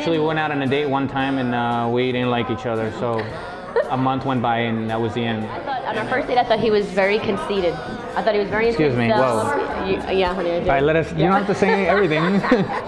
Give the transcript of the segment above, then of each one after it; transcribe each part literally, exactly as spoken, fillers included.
Actually, we went out on a date one time and uh, we didn't like each other, so a month went by and that was the end. I thought, on our first date, I thought he was very conceited. I thought he was very Excuse me, himself. whoa. You, yeah, honey, I did. All right, let us, you Yeah. don't have to say everything.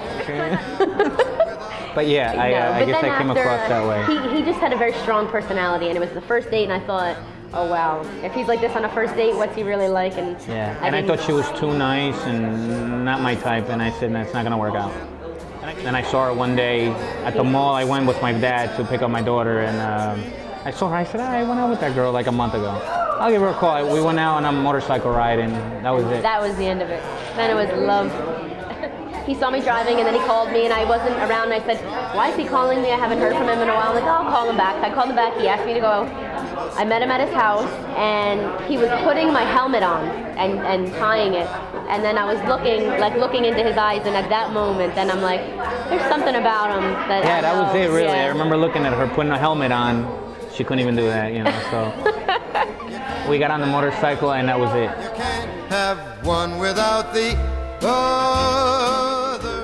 But yeah, I, No, uh, I but guess then I came after, across that way. He, he just had a very strong personality, and it was the first date, and I thought, oh wow, if he's like this on a first date, what's he really like? And Yeah, and I didn't- thought she was too nice and not my type, and I said, that's not gonna work out. Then I saw her one day at the mall. I went with my dad to pick up my daughter, and um, I saw her. I said, I went out with that girl like a month ago. I'll give her a call. We went out on a motorcycle ride, and that was it. That was the end of it. Then it was love. He saw me driving, and then he called me, and I wasn't around. And I said, why is he calling me? I haven't heard from him in a while. I'm like, oh, I'll call him back. I called him back. He asked me to go. I met him at his house, and he was putting my helmet on and, and tying it. And then I was looking, like looking into his eyes, and at that moment, then I'm like, there's something about him that Yeah, I that was know. it, really. Yeah. I remember looking at her, putting a helmet on. She couldn't even do that, you know, so. We got on the motorcycle, and that was it. You can't have one without the other.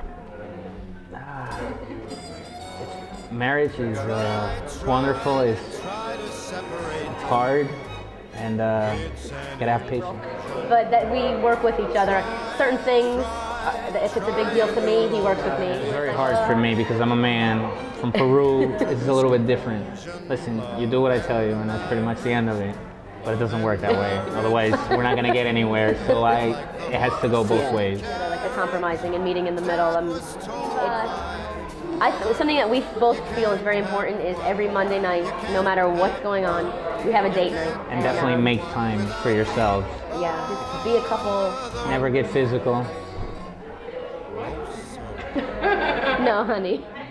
Marriage is uh, wonderful. It's, it's hard, and uh, you gotta have patience. But that we work with each other. Certain things, uh, if it's a big deal to me, he works with me. It's very hard for me because I'm a man. From Peru, it's a little bit different. Listen, you do what I tell you, and that's pretty much the end of it. But it doesn't work that way. Otherwise, we're not gonna get anywhere. So I, it has to go both Yeah. ways. Yeah, like the compromising and meeting in the middle. Um, it's, I, something that we both feel is very important is every Monday night, no matter what's going on, we have a date night. And definitely um, make time for yourselves. Yeah, just be a couple. Never get physical. No, honey.